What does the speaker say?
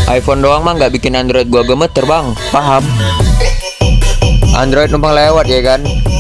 iPhone doang mah nggak bikin Android gua gemeter bang, paham? Android numpang lewat ya kan.